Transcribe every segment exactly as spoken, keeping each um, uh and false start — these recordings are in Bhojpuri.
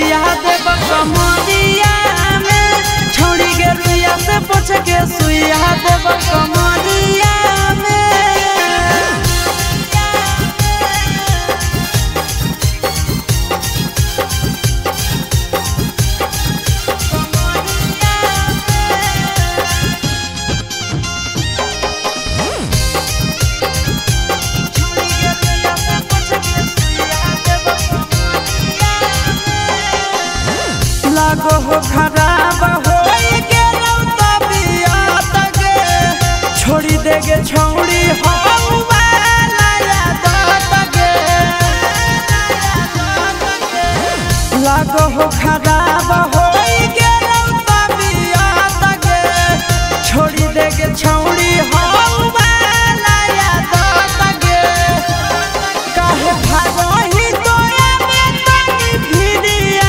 सुइया देव कमरिया में छोड़ी के रुइया से पूछ के सुइया देव कमरिया में। लागो हो खराब हो गेलौ तबियत गे छोड़ी देगे छौड़ी हो वाला दत गे। लागो हो खराब हो गेलौ तबियत गे छोड़ी देगे छौड़ी हो वाला दत गे। काहे भागोही तोरा में तनी भिड़िया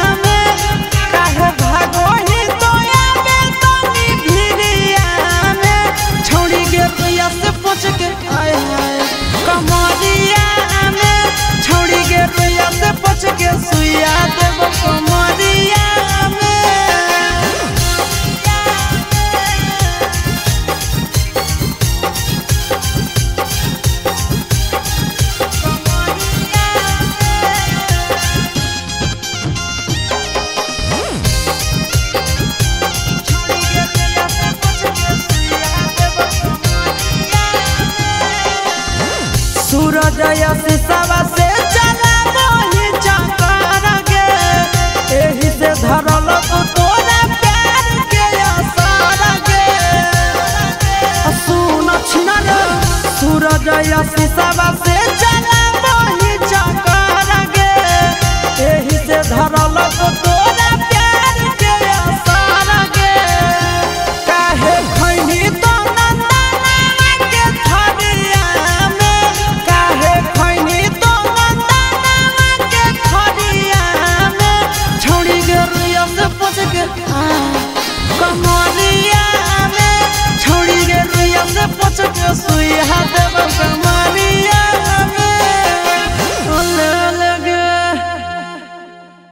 के आए हाय कमरिया में छोड़ी के रुइया से पूछ के सुइया देव कमरिया सूरज शीशवा से चला मोहि चकर गे एही से धरल तोरा प्यार के असर गे। सुन छिनर सूरज शीशवा से चला मोहि चकर गे एही से धरल